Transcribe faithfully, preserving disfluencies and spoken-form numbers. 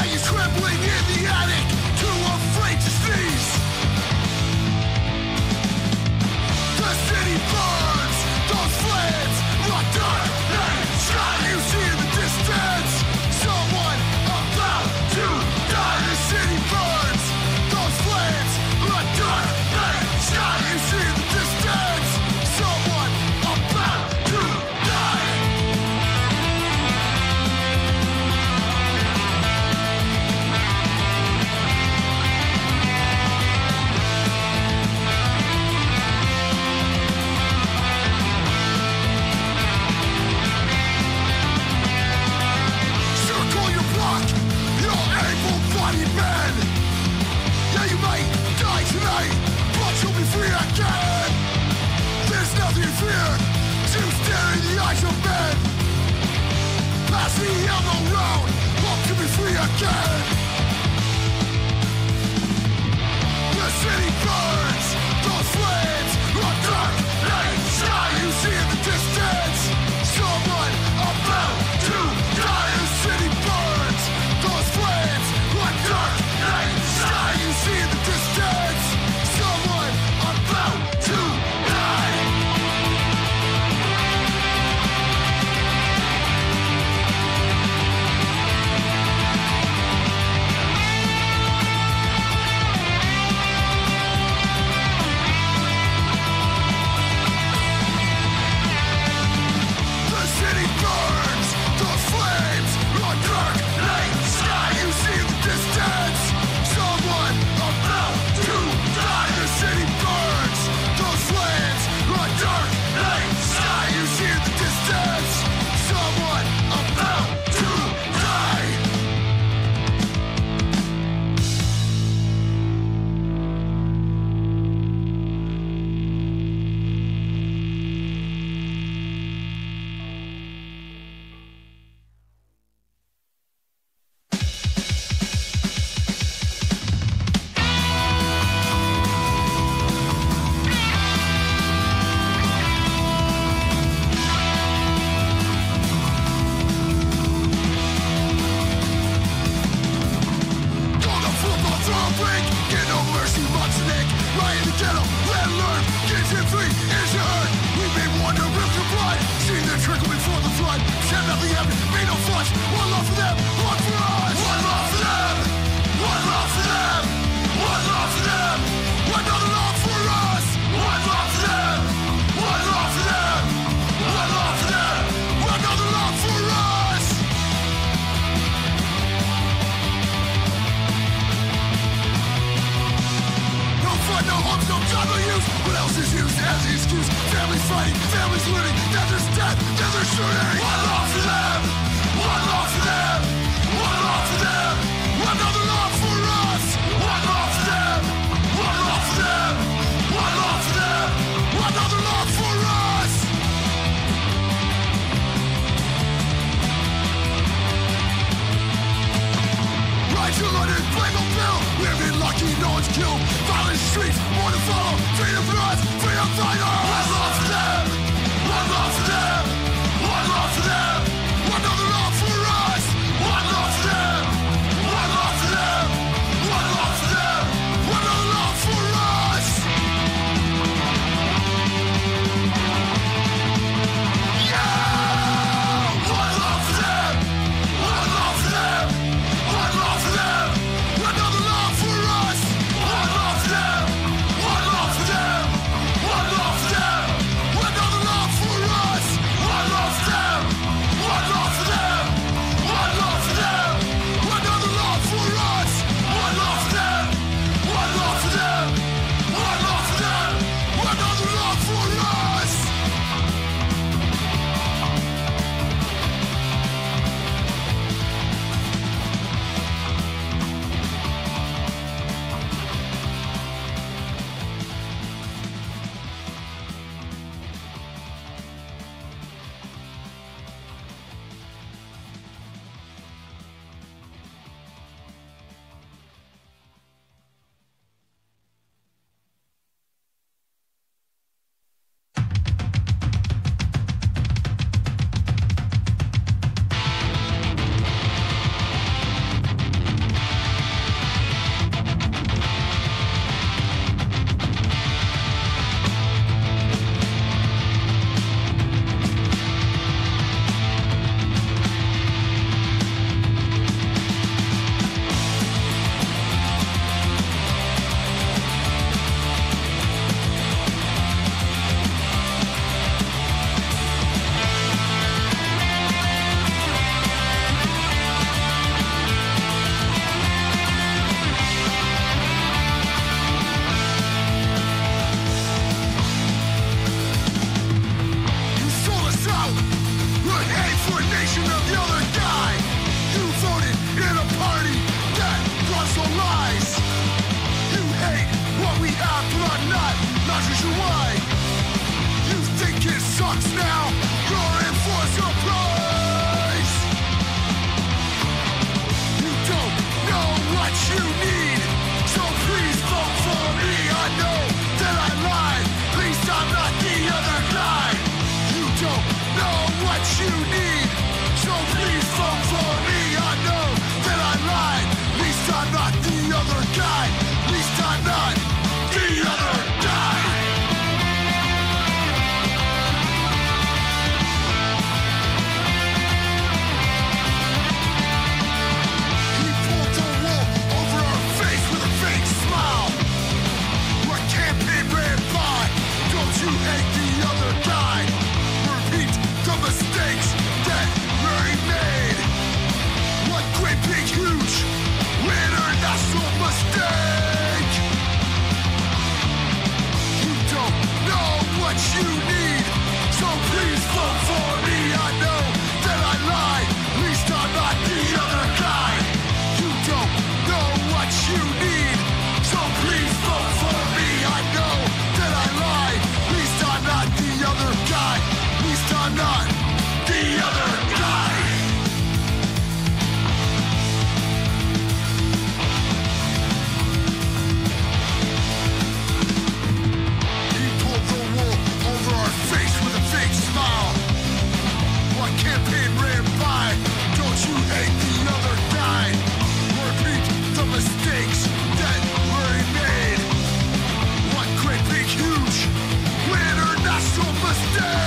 One love for them, one love for them, one love for them. sucks now. You're in for surprise. You don't know what you need, so please vote for me. I know that I lied, at least I'm not the other guy. You don't know what you need, so please vote for me. I know that I lied, at least I'm not the other guy. At least I'm not the other guy. He pulled the wool over our face with a fake smile. Our campaign ran by. Don't you hate the other guy? Repeat the mistakes that Murray made. One great big huge international mistake. You don't know what you need, so please vote for me. I know that I lied, at least I'm not the other guy. You don't know what you need, so please vote for me. I know that I lied, at least I'm not the other guy. At least I'm not the other guy. He pulled the wool over our face with a fake smile. Our campaign ran by. Don't you hate the other guy? Repeat the mistakes that Murray made. One great big huge international mistake.